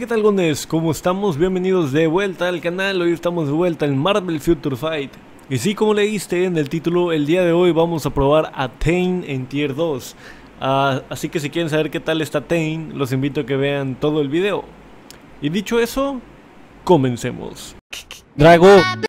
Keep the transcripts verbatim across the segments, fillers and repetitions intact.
¿qué tal, gones? ¿Cómo estamos? Bienvenidos de vuelta al canal. Hoy estamos de vuelta en Marvel Future Fight. Y sí, como leíste en el título, el día de hoy vamos a probar a Tain en Tier dos. uh, Así que si quieren saber qué tal está Tain, los invito a que vean todo el video. Y dicho eso, comencemos. Drago.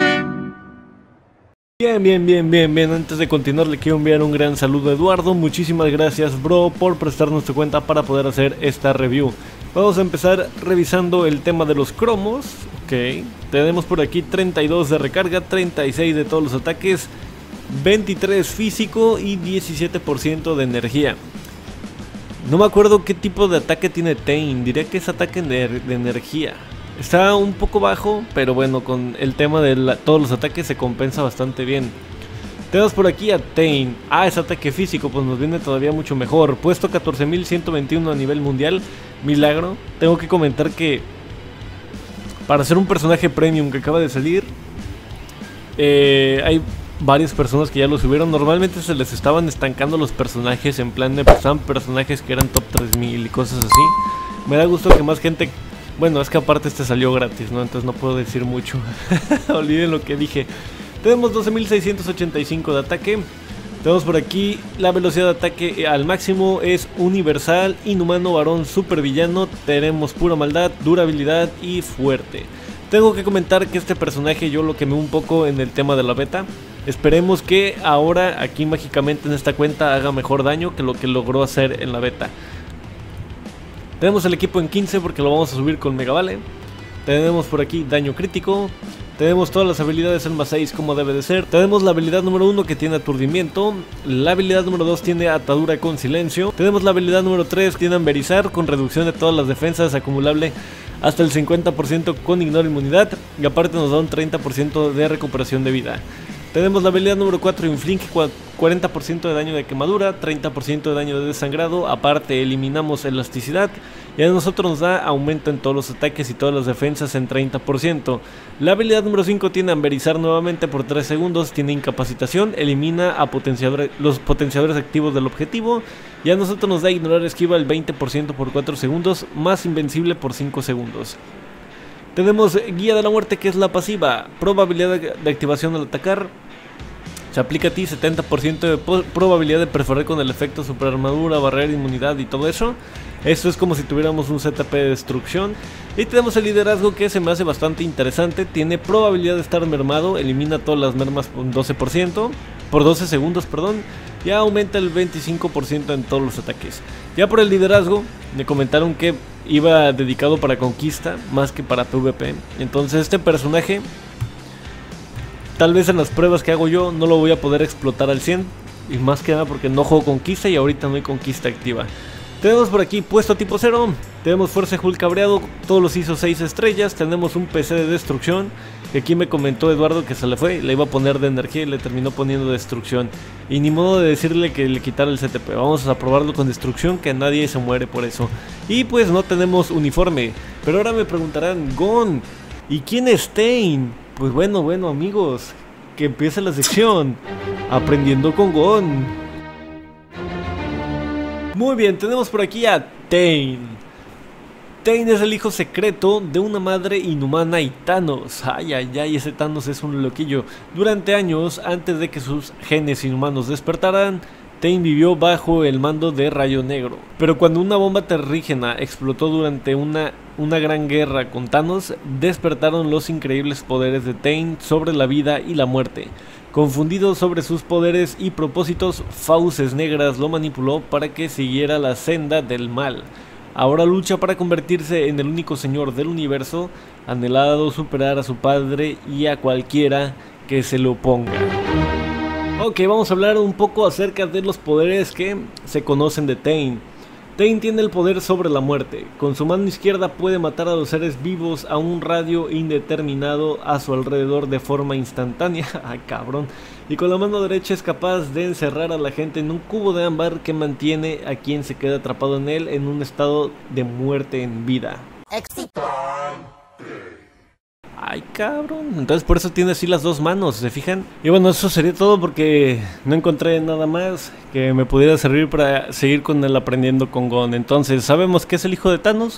Bien, bien, bien, bien, bien. Antes de continuar le quiero enviar un gran saludo a Eduardo. Muchísimas gracias, bro, por prestarnos tu cuenta para poder hacer esta review. Vamos a empezar revisando el tema de los cromos. Ok, tenemos por aquí treinta y dos de recarga, treinta y seis de todos los ataques, veintitrés físico y diecisiete por ciento de energía. No me acuerdo qué tipo de ataque tiene Tain, diría que es ataque de, de energía. Está un poco bajo, pero bueno, con el tema de la, todos los ataques se compensa bastante bien. Tenemos por aquí a Tain. Ah, es ataque físico, pues nos viene todavía mucho mejor. Puesto catorce mil ciento veintiuno a nivel mundial. Milagro. Tengo que comentar que para ser un personaje premium que acaba de salir, eh, hay varias personas que ya lo subieron. Normalmente se les estaban estancando los personajes en plan de pasaban personajes que eran top tres mil y cosas así. Me da gusto que más gente... Bueno, es que aparte este salió gratis, ¿no? Entonces no puedo decir mucho. Olviden lo que dije. Tenemos doce mil seiscientos ochenta y cinco de ataque. Tenemos por aquí la velocidad de ataque al máximo. Es universal, inhumano, varón, super villano. Tenemos pura maldad, durabilidad y fuerte. Tengo que comentar que este personaje yo lo quemé un poco en el tema de la beta. Esperemos que ahora aquí mágicamente en esta cuenta haga mejor daño que lo que logró hacer en la beta. Tenemos el equipo en quince porque lo vamos a subir con Mega Vale. Tenemos por aquí daño crítico. Tenemos todas las habilidades en más seis como debe de ser. Tenemos la habilidad número uno que tiene aturdimiento. La habilidad número dos tiene atadura con silencio. Tenemos la habilidad número tres que tiene amberizar con reducción de todas las defensas acumulable hasta el cincuenta por ciento con ignora inmunidad. Y aparte nos da un treinta por ciento de recuperación de vida. Tenemos la habilidad número cuatro, inflige cuarenta por ciento de daño de quemadura, treinta por ciento de daño de desangrado, aparte eliminamos elasticidad y a nosotros nos da aumento en todos los ataques y todas las defensas en treinta por ciento. La habilidad número cinco tiene amberizar nuevamente por tres segundos, tiene incapacitación, elimina a potenciadores, los potenciadores activos del objetivo y a nosotros nos da ignorar esquiva el veinte por ciento por cuatro segundos, más invencible por cinco segundos. Tenemos guía de la muerte, que es la pasiva, probabilidad de activación al atacar. Se aplica a ti setenta por ciento de probabilidad de perforar con el efecto superarmadura, barrera, inmunidad y todo eso. Esto es como si tuviéramos un Z P de destrucción. Y tenemos el liderazgo, que se me hace bastante interesante. Tiene probabilidad de estar mermado, elimina todas las mermas por doce por ciento, por doce segundos, perdón. Y aumenta el veinticinco por ciento en todos los ataques. Ya por el liderazgo, me comentaron que iba dedicado para conquista más que para PvP. Entonces este personaje, tal vez en las pruebas que hago yo, no lo voy a poder explotar al cien. Y más que nada porque no juego conquista y ahorita no hay conquista activa. Tenemos por aquí puesto tipo cero. Tenemos fuerza Hulk cabreado, todos los hizo seis estrellas. Tenemos un P C de destrucción, que aquí me comentó Eduardo que se le fue, le iba a poner de energía y le terminó poniendo destrucción. Y ni modo de decirle que le quitara el C T P, vamos a probarlo con destrucción, que nadie se muere por eso. Y pues no tenemos uniforme, pero ahora me preguntarán, Gon, ¿y quién es Tain? Pues bueno, bueno amigos, que empiece la sección Aprendiendo con Gon. Muy bien, tenemos por aquí a Tain. Tain es el hijo secreto de una madre inhumana y Thanos. Ay, ay, ay, ese Thanos es un loquillo. Durante años, antes de que sus genes inhumanos despertaran, Tain vivió bajo el mando de Rayo Negro. Pero cuando una bomba terrígena explotó durante una, una gran guerra con Thanos, despertaron los increíbles poderes de Tain sobre la vida y la muerte. Confundido sobre sus poderes y propósitos, Fauces Negras lo manipuló para que siguiera la senda del mal. Ahora lucha para convertirse en el único señor del universo, anhelado superar a su padre y a cualquiera que se le oponga. Ok, vamos a hablar un poco acerca de los poderes que se conocen de Tain. Tain tiene el poder sobre la muerte. Con su mano izquierda puede matar a los seres vivos a un radio indeterminado a su alrededor de forma instantánea. ¡Ay, cabrón! Y con la mano derecha es capaz de encerrar a la gente en un cubo de ámbar que mantiene a quien se queda atrapado en él en un estado de muerte en vida. ¡Éxito! Ay, cabrón. Entonces por eso tiene así las dos manos, ¿se fijan? Y bueno, eso sería todo porque no encontré nada más que me pudiera servir para seguir con el aprendiendo con Gon. Entonces, sabemos que es el hijo de Thanos,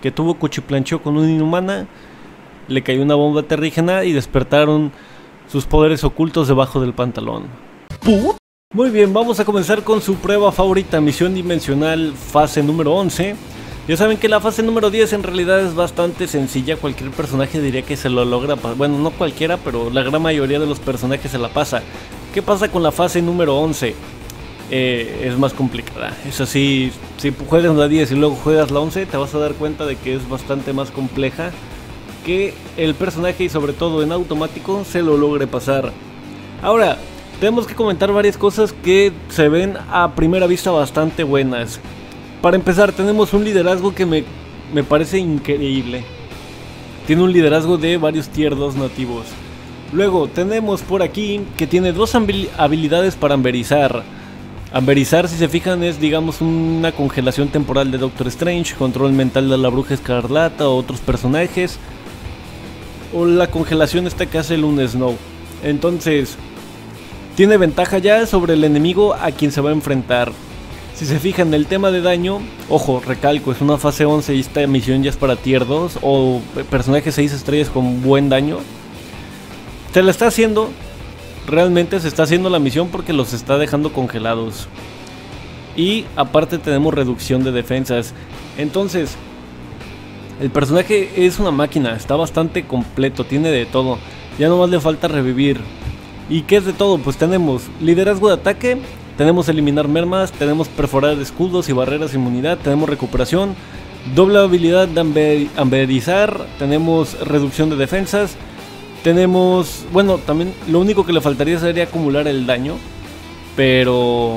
que tuvo cuchiplancheo con una inhumana, le cayó una bomba terrígena y despertaron sus poderes ocultos debajo del pantalón. ¿Put? Muy bien, vamos a comenzar con su prueba favorita, misión dimensional fase número once. Ya saben que la fase número diez en realidad es bastante sencilla, cualquier personaje diría que se lo logra, bueno, no cualquiera, pero la gran mayoría de los personajes se la pasa. ¿Qué pasa con la fase número once? Eh, es más complicada, es así, si juegas la diez y luego juegas la once te vas a dar cuenta de que es bastante más compleja, que el personaje y sobre todo en automático se lo logre pasar. Ahora, tenemos que comentar varias cosas que se ven a primera vista bastante buenas. Para empezar, tenemos un liderazgo que me, me parece increíble. Tiene un liderazgo de varios tier dos nativos. Luego tenemos por aquí que tiene dos habilidades para amberizar. Amberizar, si se fijan, es digamos una congelación temporal de Doctor Strange, control mental de la Bruja Escarlata o otros personajes, o la congelación esta que hace el Luna Snow. Entonces tiene ventaja ya sobre el enemigo a quien se va a enfrentar. Si se fijan en el tema de daño, ojo, recalco, es una fase once y esta misión ya es para tier dos o personajes seis estrellas con buen daño. Se la está haciendo, realmente se está haciendo la misión porque los está dejando congelados. Y aparte tenemos reducción de defensas. Entonces, el personaje es una máquina, está bastante completo, tiene de todo. Ya nomás le falta revivir. ¿Y qué es de todo? Pues tenemos liderazgo de ataque, tenemos eliminar mermas, tenemos perforar escudos y barreras de inmunidad, tenemos recuperación, doble habilidad de amber, amberizar, tenemos reducción de defensas, tenemos, bueno, también lo único que le faltaría sería acumular el daño, pero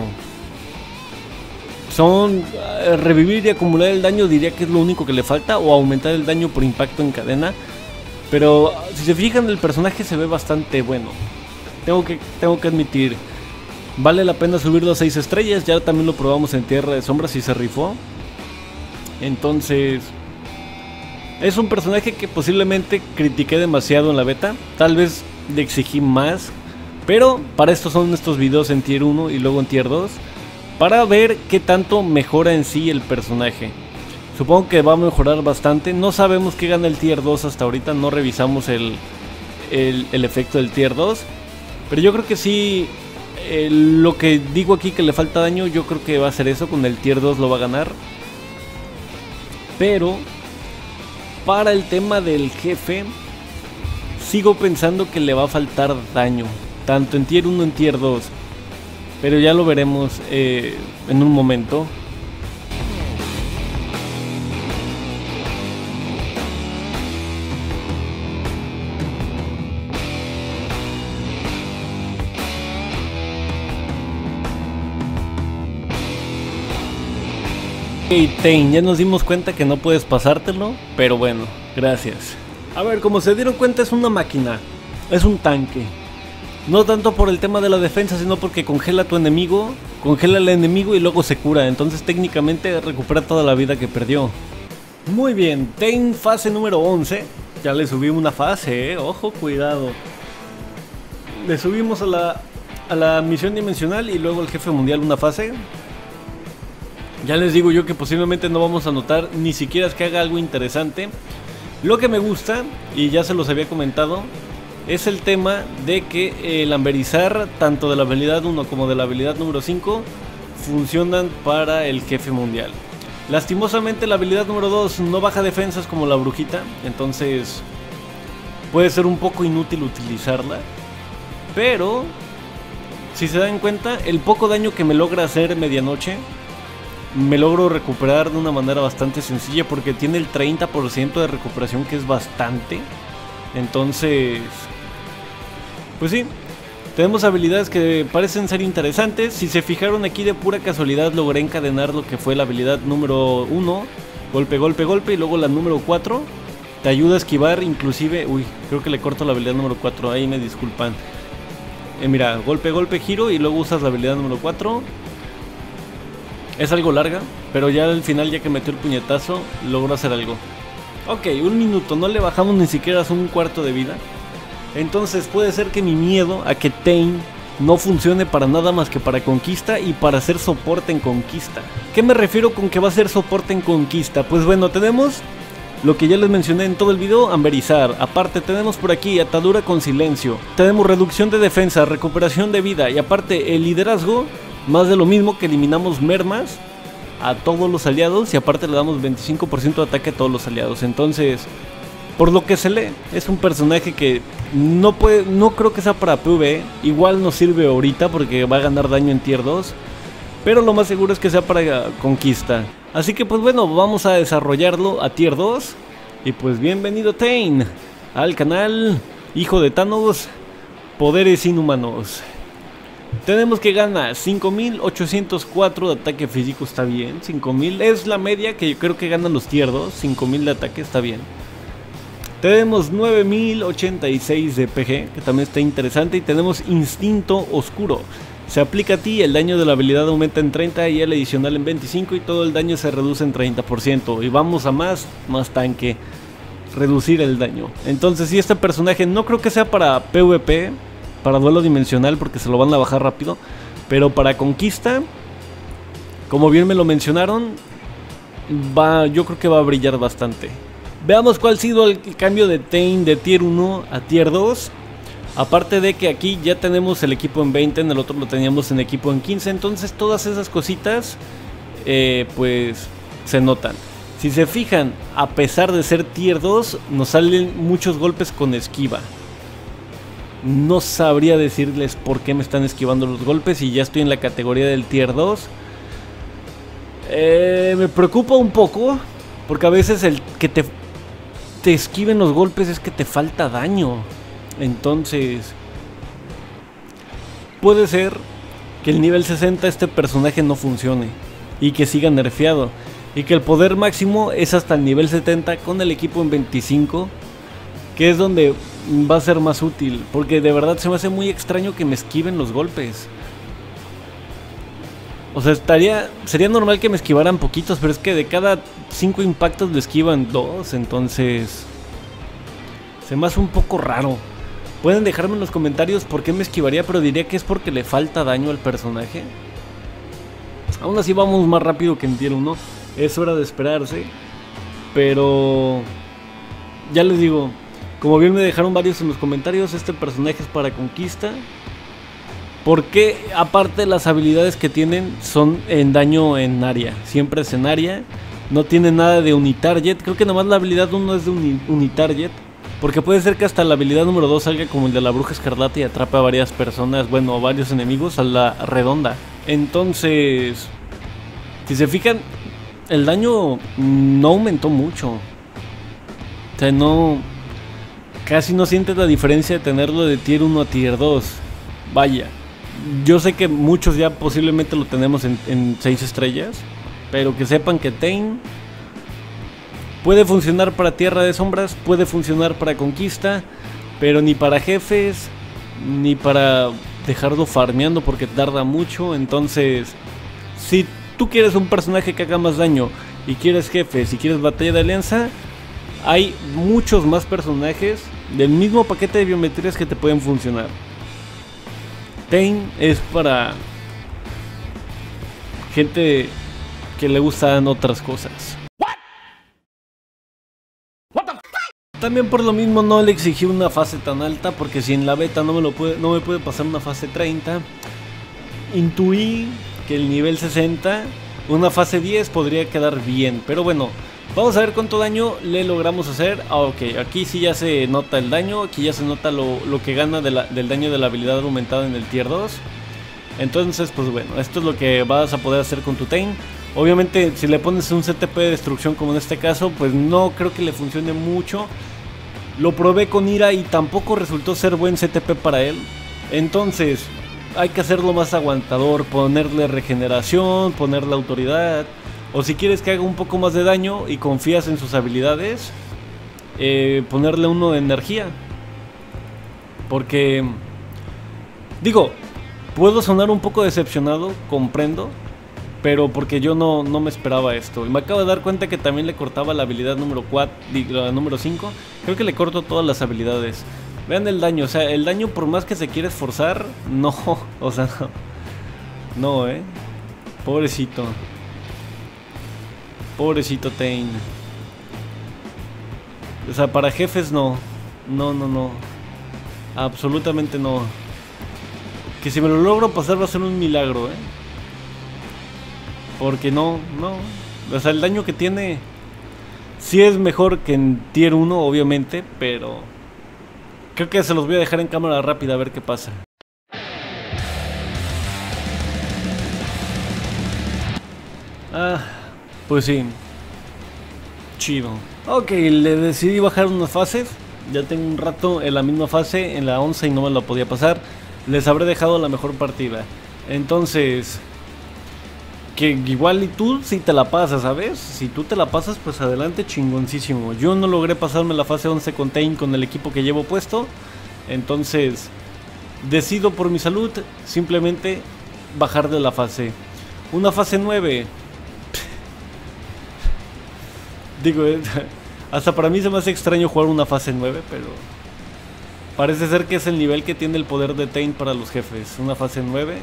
son uh, revivir y acumular el daño diría que es lo único que le falta, o aumentar el daño por impacto en cadena. Pero si se fijan, el personaje se ve bastante bueno. Tengo que, tengo que admitir, vale la pena subirlo a seis estrellas. Ya también lo probamos en Tierra de Sombras y se rifó. Entonces, es un personaje que posiblemente critiqué demasiado en la beta. Tal vez le exigí más, pero para esto son estos videos en Tier uno y luego en Tier dos, para ver qué tanto mejora en sí el personaje. Supongo que va a mejorar bastante. No sabemos qué gana el Tier dos hasta ahorita, no revisamos el, el, el efecto del Tier dos. Pero yo creo que sí, eh, lo que digo aquí que le falta daño, yo creo que va a ser eso, con el Tier dos lo va a ganar. Pero para el tema del jefe, sigo pensando que le va a faltar daño, tanto en Tier uno en Tier dos. Pero ya lo veremos eh, en un momento. Ok, Tain, ya nos dimos cuenta que no puedes pasártelo, pero bueno, gracias. A ver, como se dieron cuenta, es una máquina, es un tanque. No tanto por el tema de la defensa, sino porque congela a tu enemigo, congela al enemigo y luego se cura. Entonces técnicamente recupera toda la vida que perdió. Muy bien, Tain fase número once. Ya le subí una fase, eh, ojo, cuidado. Le subimos a la, a la misión dimensional y luego al jefe mundial una fase. Ya les digo yo que posiblemente no vamos a notar ni siquiera es que haga algo interesante. Lo que me gusta, y ya se los había comentado, es el tema de que el amberizar, tanto de la habilidad uno como de la habilidad número cinco, funcionan para el jefe mundial. Lastimosamente la habilidad número dos no baja defensas como la brujita, entonces puede ser un poco inútil utilizarla. Pero si se dan cuenta, el poco daño que me logra hacer medianoche me logro recuperar de una manera bastante sencilla, porque tiene el treinta por ciento de recuperación, que es bastante. Entonces, pues sí, tenemos habilidades que parecen ser interesantes. Si se fijaron aquí, de pura casualidad logré encadenar lo que fue la habilidad número uno, golpe, golpe, golpe, y luego la número cuatro. Te ayuda a esquivar, inclusive, uy, creo que le corto la habilidad número cuatro, ahí me disculpan. Eh, mira, golpe, golpe, giro y luego usas la habilidad número cuatro. Es algo larga, pero ya al final, ya que metió el puñetazo, logró hacer algo. Ok, un minuto, no le bajamos ni siquiera a un cuarto de vida. Entonces puede ser que mi miedo a que Tain no funcione para nada más que para conquista y para hacer soporte en conquista. ¿Qué me refiero con que va a ser soporte en conquista? Pues bueno, tenemos Lo que ya les mencioné en todo el video, amberizar. Aparte tenemos por aquí atadura con silencio. Tenemos reducción de defensa, recuperación de vida. Y aparte el liderazgo, más de lo mismo, que eliminamos mermas a todos los aliados. Y aparte le damos veinticinco por ciento de ataque a todos los aliados. Entonces, por lo que se lee, es un personaje que no puede, no creo que sea para PvE. Igual nos sirve ahorita porque va a ganar daño en tier dos. Pero lo más seguro es que sea para conquista. Así que pues bueno, vamos a desarrollarlo a tier dos. Y pues bienvenido Tain al canal, hijo de Thanos, poderes inhumanos. Tenemos que gana cinco mil ochocientos cuatro de ataque físico, está bien. cinco mil es la media que yo creo que ganan los tier dos. cinco mil de ataque está bien. Tenemos nueve mil ochenta y seis de P G, que también está interesante. Y tenemos instinto oscuro. Se aplica a ti, el daño de la habilidad aumenta en treinta y el adicional en veinticinco y todo el daño se reduce en treinta por ciento. Y vamos a más, más tanque, reducir el daño. Entonces si este personaje no creo que sea para PvP, para duelo dimensional porque se lo van a bajar rápido, pero para conquista, como bien me lo mencionaron, va, yo creo que va a brillar bastante. Veamos cuál ha sido el cambio de Tain de tier uno a tier dos. Aparte de que aquí ya tenemos el equipo en veinte, en el otro lo teníamos en equipo en quince. Entonces todas esas cositas eh, pues se notan. Si se fijan, a pesar de ser tier dos, nos salen muchos golpes con esquiva. No sabría decirles por qué me están esquivando los golpes y ya estoy en la categoría del tier dos. eh, Me preocupa un poco porque a veces el que te, te esquiven los golpes es que te falta daño. Entonces puede ser que el nivel sesenta este personaje no funcione y que siga nerfeado, y que el poder máximo es hasta el nivel setenta con el equipo en veinticinco, que es donde va a ser más útil, porque de verdad se me hace muy extraño que me esquiven los golpes. O sea, estaría, sería normal que me esquivaran poquitos, pero es que de cada cinco impactos le esquivan dos, entonces se me hace un poco raro. Pueden dejarme en los comentarios por qué me esquivaría, pero diría que es porque le falta daño al personaje. Aún así vamos más rápido que en tier uno, es hora de esperarse. Pero ya les digo, como bien me dejaron varios en los comentarios, este personaje es para conquista. Porque aparte las habilidades que tienen son en daño en área, siempre es en área. No tiene nada de unitarget, creo que nomás la habilidad uno es de uni unitarget. Porque puede ser que hasta la habilidad número dos salga como el de la bruja escarlata y atrape a varias personas, bueno, a varios enemigos a la redonda. Entonces, si se fijan, el daño no aumentó mucho. O sea, no, casi no sientes la diferencia de tenerlo de tier uno a tier dos. Vaya, yo sé que muchos ya posiblemente lo tenemos en, en seis estrellas, pero que sepan que Tain puede funcionar para Tierra de Sombras, puede funcionar para conquista, pero ni para jefes, ni para dejarlo farmeando porque tarda mucho. Entonces, si tú quieres un personaje que haga más daño y quieres jefes y quieres batalla de alianza, hay muchos más personajes del mismo paquete de biometrías que te pueden funcionar. Tain es para gente que le gustan otras cosas. También por lo mismo no le exigí una fase tan alta, porque si en la beta no me, lo puede, no me puede pasar una fase treinta, intuí que el nivel sesenta, una fase diez podría quedar bien. Pero bueno, vamos a ver cuánto daño le logramos hacer. Ah, ok, aquí sí ya se nota el daño, aquí ya se nota lo, lo que gana de la, del daño de la habilidad aumentada en el tier dos. Entonces pues bueno, esto es lo que vas a poder hacer con tu Tain. Obviamente si le pones un C T P de destrucción como en este caso, pues no creo que le funcione mucho. Lo probé con Ira y tampoco resultó ser buen C T P para él. Entonces hay que hacerlo más aguantador, ponerle regeneración, ponerle autoridad. O si quieres que haga un poco más de daño y confías en sus habilidades, eh, ponerle uno de energía. Porque, digo, puedo sonar un poco decepcionado, comprendo, pero porque yo no, no me esperaba esto. Y me acabo de dar cuenta que también le cortaba la habilidad número cuatro, la número cinco. Creo que le corto todas las habilidades. Vean el daño, o sea, el daño por más que se quiere esforzar, no, o sea, no, no, eh. Pobrecito. Pobrecito Tain. O sea, para jefes no. No, no, no. Absolutamente no. Que si me lo logro pasar va a ser un milagro, ¿eh? Porque no, no. O sea, el daño que tiene sí es mejor que en tier uno, obviamente, pero creo que se los voy a dejar en cámara rápida a ver qué pasa. Ah, pues sí. Chido. Ok, le decidí bajar unas fases. Ya tengo un rato en la misma fase, en la once, y no me la podía pasar. Les habré dejado la mejor partida. Entonces, que igual y tú si te la pasas, ¿sabes? Si tú te la pasas, pues adelante, chingoncísimo. Yo no logré pasarme la fase once con Tain con el equipo que llevo puesto. Entonces, decido por mi salud simplemente bajar de la fase. Una fase nueve. Digo, hasta para mí se me hace extraño jugar una fase nueve, pero parece ser que es el nivel que tiene el poder de Tain para los jefes. Una fase nueve.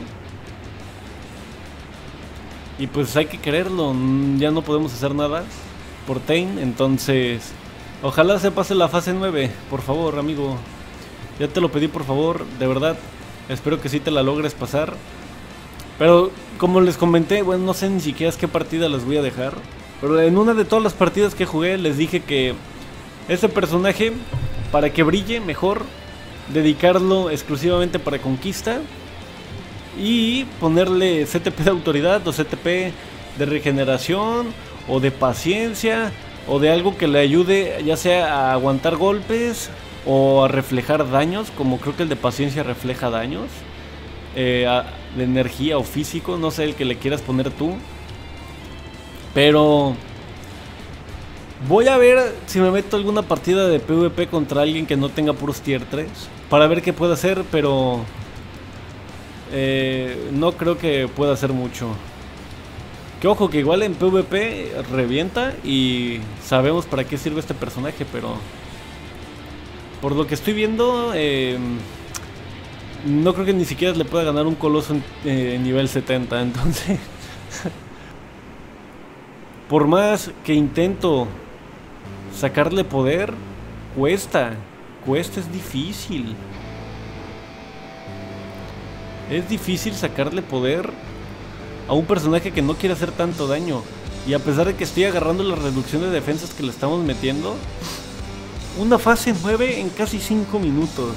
Y pues hay que quererlo. Ya no podemos hacer nada por Tain. Entonces, ojalá se pase la fase nueve. Por favor, amigo. Ya te lo pedí, por favor. De verdad. Espero que sí te la logres pasar. Pero como les comenté, bueno, no sé ni siquiera es qué partida les voy a dejar. Pero en una de todas las partidas que jugué les dije que ese personaje, para que brille mejor, dedicarlo exclusivamente para conquista y ponerle C T P de autoridad o C T P de regeneración o de paciencia o de algo que le ayude ya sea a aguantar golpes o a reflejar daños, como creo que el de paciencia refleja daños, eh, a, de energía o físico, no sé el que le quieras poner tú. Pero voy a ver si me meto alguna partida de PvP contra alguien que no tenga puros tier tres para ver qué puedo hacer, pero eh, no creo que pueda hacer mucho. Que ojo, que igual en PvP revienta y sabemos para qué sirve este personaje, pero por lo que estoy viendo, eh, no creo que ni siquiera le pueda ganar un coloso en eh, nivel setenta, entonces por más que intento sacarle poder, cuesta, cuesta, es difícil. Es difícil sacarle poder a un personaje que no quiere hacer tanto daño. Y a pesar de que estoy agarrando la reducción de defensas que le estamos metiendo, una fase nueve en casi cinco minutos.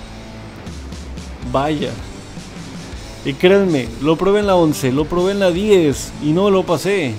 Vaya. Y créanme, lo probé en la once, lo probé en la diez y no lo pasé.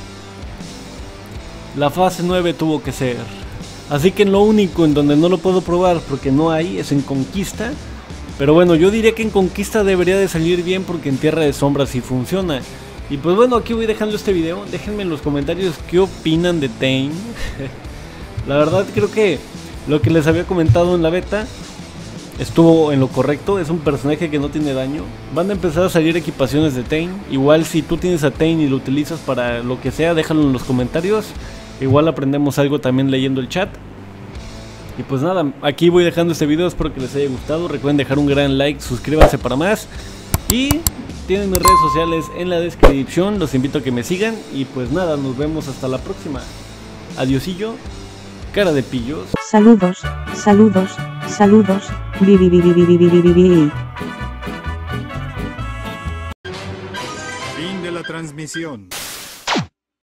La fase nueve tuvo que ser. Así que lo único en donde no lo puedo probar, porque no hay, es en conquista. Pero bueno, yo diría que en conquista debería de salir bien, porque en tierra de sombras sí funciona. Y pues bueno, aquí voy dejando este video. Déjenme en los comentarios qué opinan de Tain. La verdad creo que lo que les había comentado en la beta estuvo en lo correcto. Es un personaje que no tiene daño. Van a empezar a salir equipaciones de Tain. Igual si tú tienes a Tain y lo utilizas para lo que sea, déjalo en los comentarios. Igual aprendemos algo también leyendo el chat. Y pues nada, aquí voy dejando este video. Espero que les haya gustado. Recuerden dejar un gran like, suscríbanse para más. Y tienen mis redes sociales en la descripción. Los invito a que me sigan. Y pues nada, nos vemos hasta la próxima. Adiosillo, cara de pillos. Saludos, saludos, saludos. Bi, bi, bi, bi, bi, bi, bi, bi, bi. Fin de la transmisión.